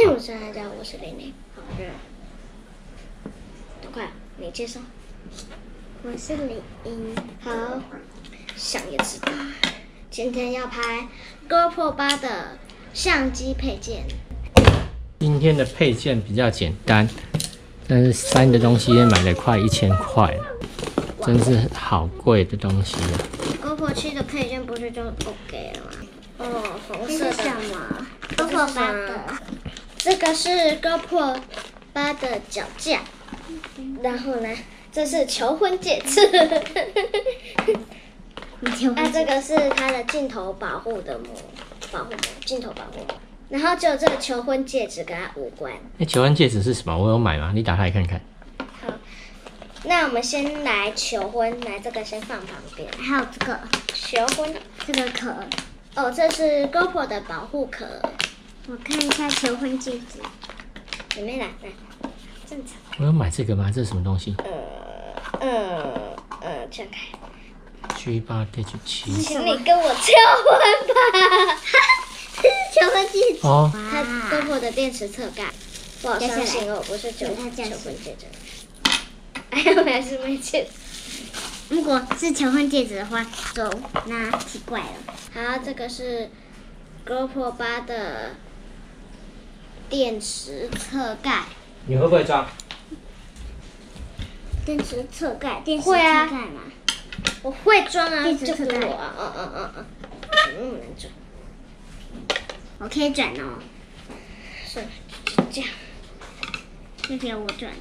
大家好，我是玲玲。好热，快，你介绍。 我是李英。 好，想也知道，今天要拍 GoPro 8的相机配件。 今天的配件比较简单，但是3的东西也买了快1000块了，真是好贵的东西啊。 GoPro 7的配件不是就 OK 了吗？哦，红色的。 这是什么？GoPro 8的。 这个是 GoPro 8的脚架，然后呢，这是求婚戒指。这个是它的镜头保护的镜头保护膜。然后只有这个求婚戒指跟它无关。 求婚戒指是什么？我有买吗？你打开来看看。 好，那我们先来求婚，来这个先放旁边。 还有这个求婚这个壳。 哦，这是 GoPro 的保护壳。 我看一下求婚戒指。 里面来，正常。 我有买这个吗？这是什么东西？ 这样开。 G8-7。 请你跟我求婚吧。 求婚戒指。 哦。 它 GoPro 的电池侧盖。不好相信哦，不是求婚戒指。哎呀，我还是没戒指。 如果是求婚戒指的话，就那奇怪了。 好，这个是 GoPro 8的电池侧盖。 你会不会装？ 电池侧盖，电池会啊侧盖嘛。 我会装啊， 电池侧盖就给我啊，怎么那么难转？ 我可以转哦。 算了，就这样。 要不要我转？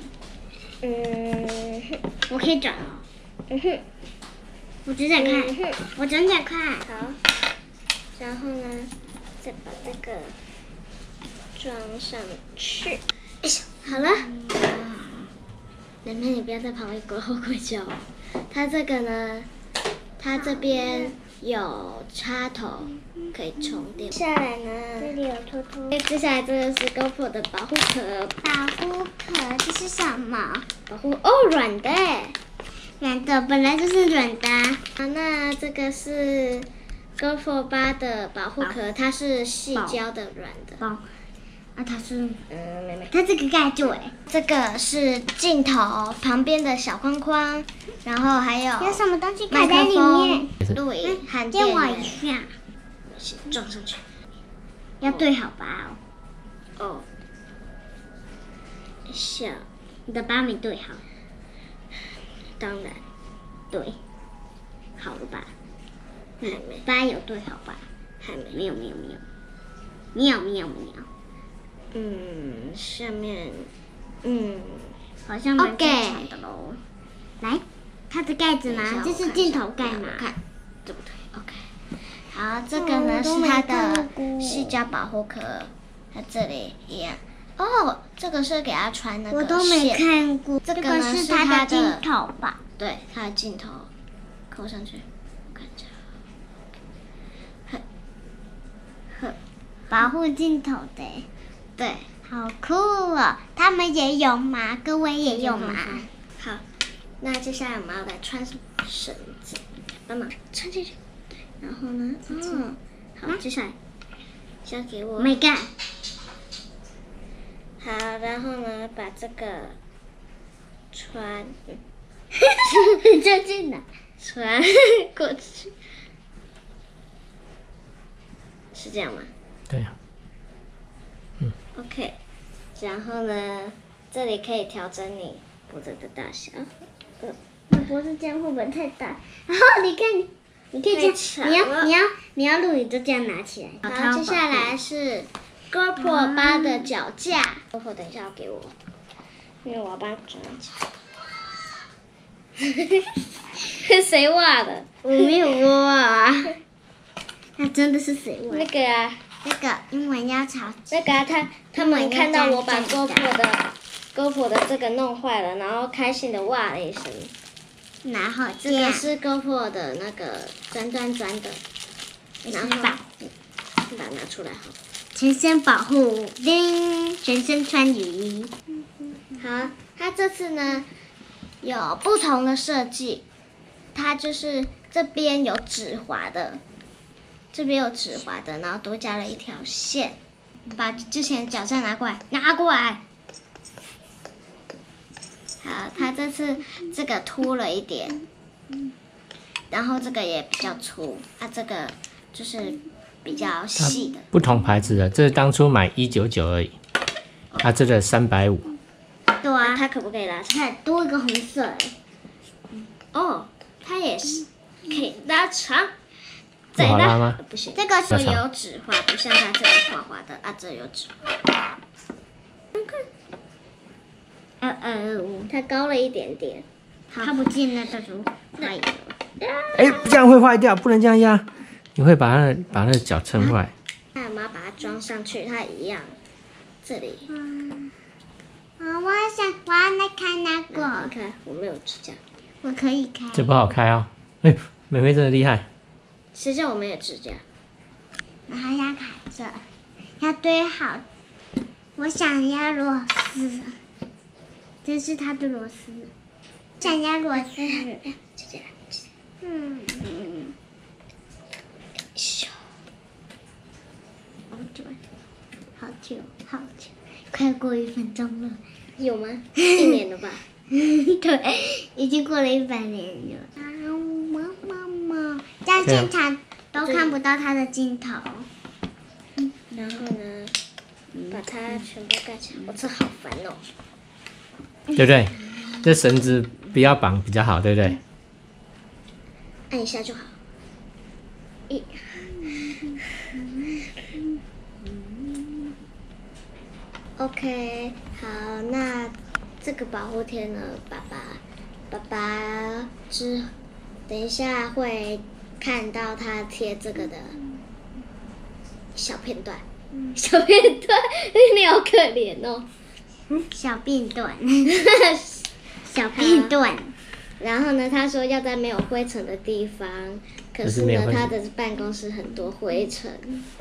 我可以转哦。我转转看，我转转看。 好，然后呢，再把这个装上去。好了。妹妹，你不要在旁边鬼吼鬼叫。它这个呢，它这边有插头可以充电。接下来呢， 这里有偷偷。 接下来这个是 GoPro 的保护壳。 保护壳，这是什么？ 保护软的。 软的，本来就是软的。 好，那这个是 GoPro 8的保护壳，它是细胶的软的。 它是妹， 它这个盖住哎。 这个是镜头旁边的小框框，然后还有什么东西麦克卡在里面？ 风、录影和借我电源。 一下。 先装上去。 要对好吧哦。小， 你的疤没对好。 当然。 对。好了吧？ 还没。 疤有对好吧？ 还没。 没有。 下面， 好像蛮正常的喽。来，它的盖子呢？这是镜头盖嘛？ 看，对不对 ？OK。好，这个呢是它的细胶保护壳，它这里一样。哦，这个是给它穿那个线。 我都没看过。 这个呢是它的镜头吧？ 对，它的镜头扣上去，我看一下。 保护镜头的。 对， 好酷哦！他们也有吗？各位也有吗？ 好，那接下来我们要来穿绳子，帮忙穿进去。对，然后呢？好，接下来交给我。 没干。 好，然后呢，把这个穿， 就进来， 穿过去，是这样吗？ 对呀。 OK， 然后呢，这里可以调整你脖子的大小。 我脖子这样会不会太大？然后你看，你可以这样，你要录影就这样拿起来。 好，接下来是 GoPro 8的脚架。GoPro 等一下要给我，因为我要帮它装起来。谁画的？ 我没有挖啊。那真的是谁挖？ 那个啊。 那个英文要吵。 那个啊，他们看到我把 GoPro 的这个弄坏了，然后开心的哇了一声。 然后这个是 GoPro 的那个钻的，然后把它拿出来好。 全身保护，叮，全身穿雨衣。 好，它这次呢有不同的设计，它就是这边有指滑的。然后多加了一条线， 把之前的脚架拿过来，拿过来。好，它这次这个凸了一点，然后这个也比较粗，这个就是比较细的。 不同牌子的，这当初买199而已，这个350。 对啊， 它可不可以拉长？ 看多一个红色哎。 哦，它也是可以拉长。 不好拉吗？ 不行， 这个是有纸画，不像它这个滑滑的这有纸画。它高了一点点， 它不进那个就坏了。 哎，这样会坏掉，不能这样压，你会把那个脚撑坏。 那我们要把它装上去，它一样。这里。 我要来看那个。 你看，我没有指甲。 我可以开。 这不好开哦。哎，妹妹真的厉害。 谁叫我没有指甲？ 然后要卡这，要堆好。我想要螺丝，这是它的螺丝。想要螺丝。 指甲。 好久，快过1分钟了。 有吗？1年了吧？ 对，已经过了100年了。这样现场都看不到它的镜头。 然后呢，把它全部盖起来。我这好烦哦。 对不对？这绳子不要绑比较好，对不对？ 按一下就好。OK， 好，那这个保护贴呢，爸爸等一下会看到他贴这个的小片段，小片段，你好可怜哦。 小片段，小片段。 然后呢，他说要在没有灰尘的地方，可是呢，他的办公室很多灰尘。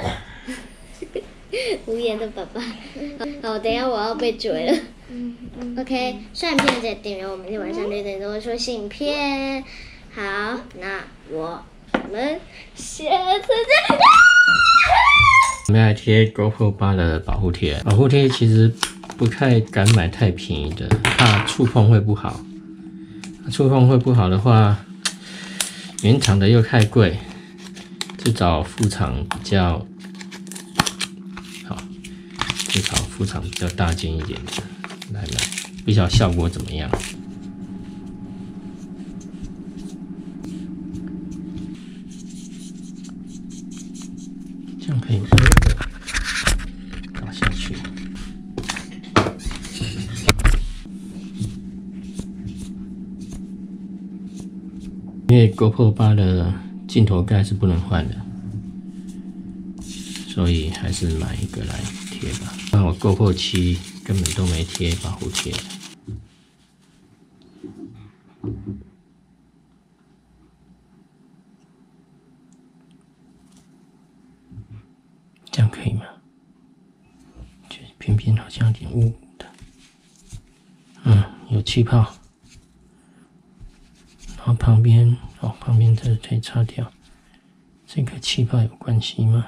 无言的爸爸，好，等一下我要被追了。OK， 虽然片姐订阅我们今天晚上6点钟说信片。好，那我们下次再。 我们要贴 GoPro 8的保护贴，保护贴其实不太敢买太便宜的，怕触碰会不好。触碰会不好的话，原厂的又太贵，就找副厂比较好，就找副厂比较大件一点的来买，不晓得效果怎么样。这样可以吗？倒下去。因为 GoPro 8的镜头盖是不能换的，所以还是买一个来贴吧。那我 GoPro 7根本都没贴保护贴。这样可以吗？就偏偏好像有点雾的。有气泡。然后旁边这可以擦掉，这个气泡有关系吗？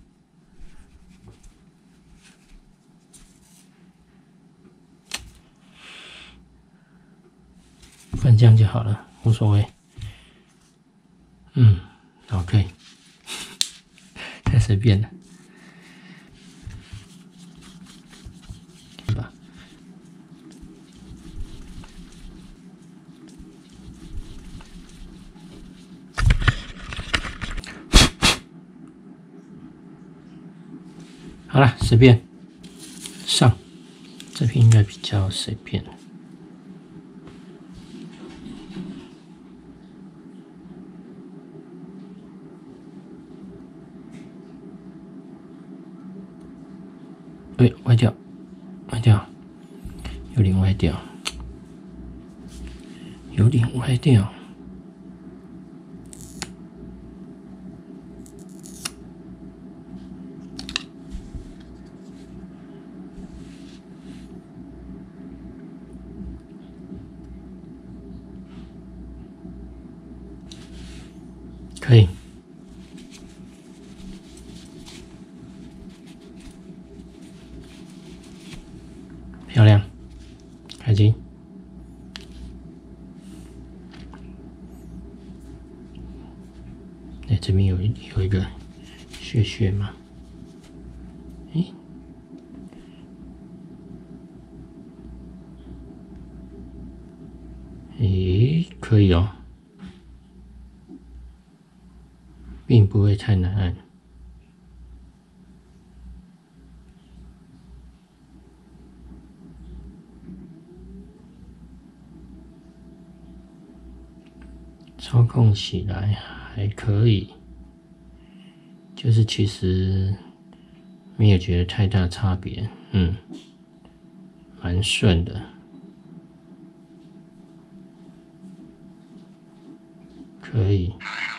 不然这样就好了，无所谓。OK， 太随便了。好了，随便上，这边应该比较随便。歪掉，有点歪掉，可以。 有一个屑屑吗？可以哦，并不会太难按。操控起来还可以，就是其实没有觉得太大差别，蛮顺的，可以。